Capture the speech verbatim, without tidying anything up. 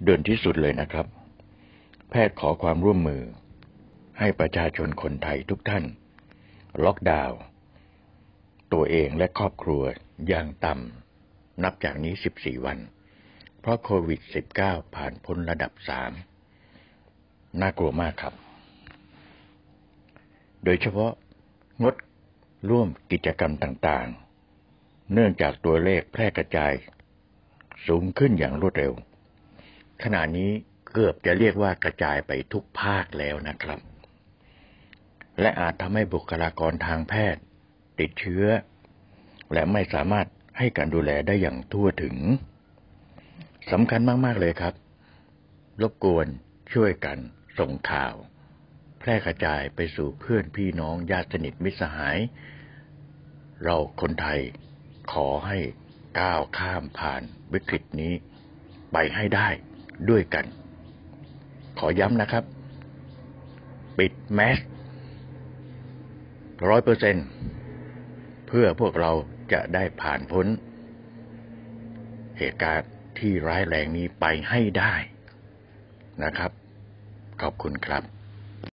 ด่วนที่สุดเลยนะครับแพทย์ขอความร่วมมือให้ประชาชนคนไทยทุกท่านล็อกดาวน์ตัวเองและครอบครัวอย่างต่ำนับจากนี้สิบสี่วันเพราะโควิด สิบเก้า ผ่านพ้นระดับสามน่ากลัวมากครับโดยเฉพาะงดร่วมกิจกรรมต่างๆเนื่องจากตัวเลขแพร่กระจายสูงขึ้นอย่างรวดเร็วขณะนี้เกือบจะเรียกว่ากระจายไปทุกภาคแล้วนะครับและอาจทำให้บุคลากรทางแพทย์ติดเชื้อและไม่สามารถให้การดูแลได้อย่างทั่วถึงสำคัญมากๆเลยครับรบกวนช่วยกันส่งข่าวแพร่กระจายไปสู่เพื่อนพี่น้องญาติสนิทมิตรสหายเราคนไทยขอให้ก้าวข้ามผ่านวิกฤตนี้ไปให้ได้ด้วยกันขอย้ำนะครับปิดแมส ร้อยเปอร์เซ็นต์ เพื่อพวกเราจะได้ผ่านพ้นเหตุการณ์ที่ร้ายแรงนี้ไปให้ได้นะครับขอบคุณครับ